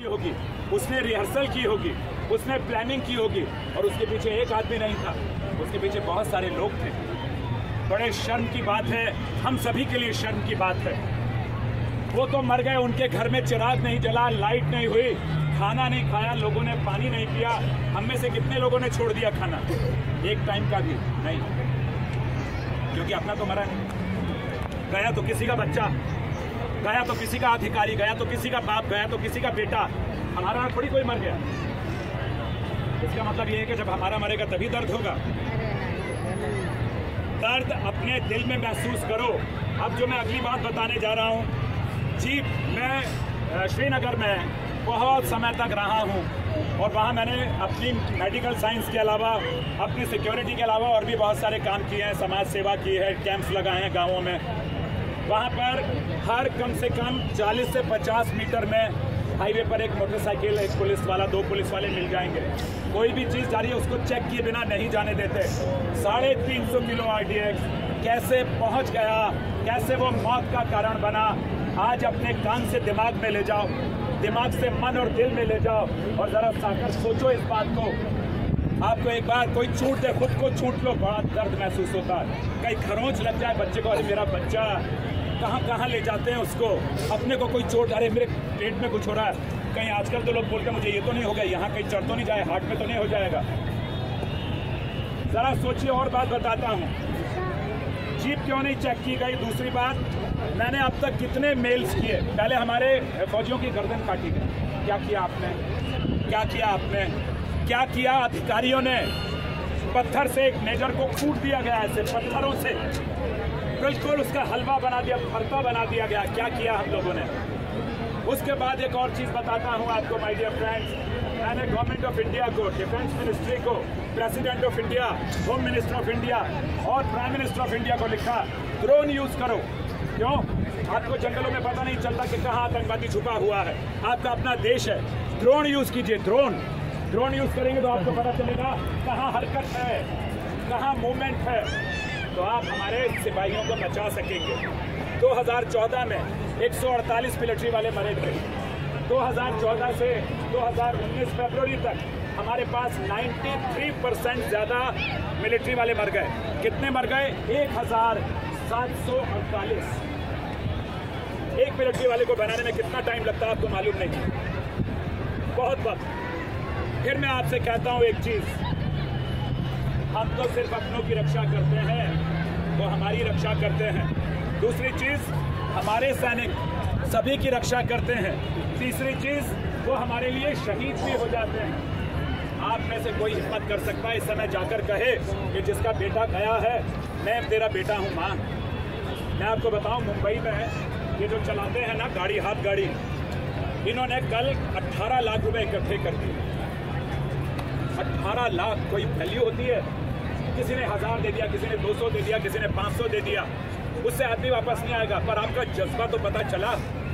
होगी, उसने रिहर्सल की होगी, उसने प्लानिंग की होगी, और उसके पीछे एक आदमी नहीं था, उसके पीछे बहुत सारे लोग थे। बड़े शर्म की बात है, हम सभी के लिए शर्म की बात है। वो तो मर गए, उनके घर में चिराग नहीं जला, लाइट नहीं हुई, खाना नहीं खाया, लोगों ने पानी नहीं पिया। हम में से कितने लोगों ने छोड़ दिया खाना, एक टाइम का भी नहीं, क्योंकि अपना तो मरा नहीं। गया तो किसी का बच्चा, गया तो किसी का अधिकारी, गया तो किसी का बाप, गया तो किसी का बेटा। हमारा थोड़ी कोई मर गया। इसका मतलब ये है कि जब हमारा मरेगा तभी दर्द होगा। दर्द अपने दिल में महसूस करो। अब जो मैं अगली बात बताने जा रहा हूँ जी, मैं श्रीनगर में बहुत समय तक रहा हूँ, और वहाँ मैंने अपनी मेडिकल साइंस के अलावा, अपनी सिक्योरिटी के अलावा और भी बहुत सारे काम किए हैं, समाज सेवा की है, कैंप्स लगाए हैं गाँवों में। वहाँ पर हर कम से कम 40 से 50 मीटर में हाईवे पर एक मोटरसाइकिल, एक पुलिस वाला, 2 पुलिस वाले मिल जाएंगे। कोई भी चीज़ जा रही है उसको चेक किए बिना नहीं जाने देते। 350 किलो RDX कैसे पहुँच गया, कैसे वो मौत का कारण बना, आज अपने कान से दिमाग में ले जाओ, दिमाग से मन और दिल में ले जाओ, और ज़रा साकर सोचो इस बात को। आपको एक बार कोई छूट दे, खुद को छूट लो, बड़ा दर्द महसूस होता है। कहीं खरोंच लग जाए बच्चे को, अरे मेरा बच्चा, कहाँ कहाँ ले जाते हैं उसको। अपने को कोई चोट, अरे मेरे पेट में कुछ हो रहा है, कहीं आजकल तो लोग बोलते हैं मुझे ये तो नहीं हो गया, यहाँ कहीं चढ़ तो नहीं जाए, हार्ट में तो नहीं हो जाएगा। जरा सोचिए। और बात बताता हूँ, जीप क्यों नहीं चेक की गई? दूसरी बात, मैंने अब तक कितने मेल्स किए। पहले हमारे फौजियों की गर्दन काटी गई, क्या किया आपने, क्या किया आपने, क्या किया अधिकारियों ने? पत्थर से एक मेजर को कूट दिया गया, ऐसे पत्थरों से बिल्कुल उसका हलवा बना दिया, भरता बना दिया गया। क्या किया हम लोगों ने? उसके बाद एक और चीज़ बताता हूँ आपको माय डियर फ्रेंड्स, मैंने गवर्नमेंट ऑफ इंडिया को, डिफेंस मिनिस्ट्री को, president of India, home minister of India और प्राइम मिनिस्टर ऑफ इंडिया को लिखा, ड्रोन यूज़ करो। क्यों? आपको जंगलों में पता नहीं चलता कि कहाँ आतंकवादी छुपा हुआ है। आपका अपना देश है, ड्रोन यूज़ कीजिए। ड्रोन यूज़ करेंगे तो आपको पता चलेगा कहाँ हरकत है, कहाँ मूवमेंट है, तो आप हमारे सिपाहियों को बचा सकेंगे। 2014 में 148 मिलिट्री वाले मरे थे। 2014 से 2019 फरवरी तक हमारे पास 93% ज़्यादा मिलिट्री वाले मर गए। कितने मर गए? 1748। एक मिलिट्री वाले को बनाने में कितना टाइम लगता है आपको मालूम नहीं, बहुत वक्त। फिर मैं आपसे कहता हूँ एक चीज़, हम तो सिर्फ अपनों की रक्षा करते हैं, वो हमारी रक्षा करते हैं। दूसरी चीज़, हमारे सैनिक सभी की रक्षा करते हैं। तीसरी चीज़, वो हमारे लिए शहीद भी हो जाते हैं। आप में से कोई हिम्मत कर सकता है इस समय जाकर कहे कि जिसका बेटा गया है, मैं तेरा बेटा हूँ माँ। मैं आपको बताऊँ, मुंबई में ये जो चलाते हैं ना गाड़ी, हाथ गाड़ी, इन्होंने कल 18 लाख रुपए इकट्ठे कर दिए। 18 लाख कोई वैल्यू होती है? किसी ने 1000 दे दिया, किसी ने 200 दे दिया, किसी ने 500 दे दिया, उससे आदमी वापस नहीं आएगा। पर आपका जज्बा तो पता चला।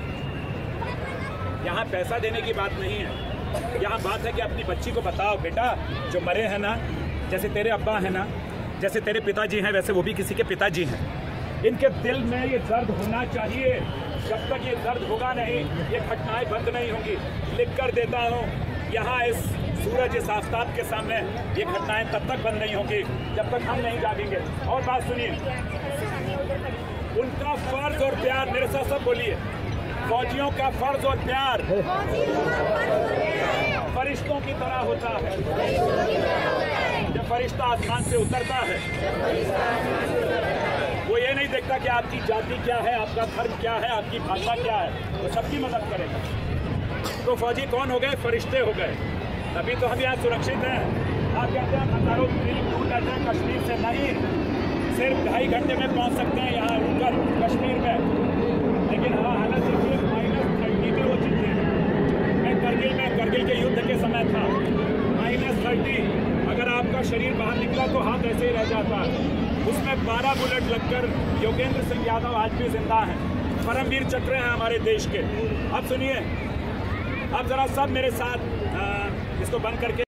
यहाँ पैसा देने की बात नहीं है, यहाँ बात है कि अपनी बच्ची को बताओ, बेटा जो मरे हैं ना, जैसे तेरे अब्बा हैं ना, जैसे तेरे पिताजी हैं, वैसे वो भी किसी के पिताजी हैं। इनके दिल में ये दर्द होना चाहिए। जब तक ये दर्द होगा नहीं, ये घटनाएं बंद नहीं होंगी। लिख कर देता हूँ, यहाँ इस सूरज, इस आफताब के सामने ये घटनाएं तब तक बंद नहीं होंगी जब तक हम नहीं जागेंगे। और बात सुनिए, उनका फर्ज और प्यार, मेरे साथ सब बोलिए, फौजियों का फर्ज और प्यार फरिश्तों की तरह होता है। जब फरिश्ता आसमान से उतरता है, वो ये नहीं देखता कि आपकी जाति क्या है, आपका धर्म क्या है, आपकी भाषा क्या है, वो सबकी मदद करेगा। तो फौजी कौन हो गए? फरिश्ते हो गए। तभी तो हम यहाँ सुरक्षित हैं। आप कहते हैं हजारों मील दूर रहते हैं कश्मीर से, नहीं, सिर्फ 2.5 घंटे में पहुँच सकते हैं यहाँ रुककर कश्मीर में। लेकिन हाँ, हालत देखिए, -30 में वो जीते हैं। मैं करगिल के युद्ध के समय था, -30। अगर आपका शरीर बाहर निकला तो हाथ ऐसे ही रह जाता है। उसमें 12 बुलेट लगकर योगेंद्र सिंह यादव आज भी जिंदा हैं, परमवीर चक्र हैं हमारे देश के। अब सुनिए, अब जरा सब मेरे साथ इसको बंद करके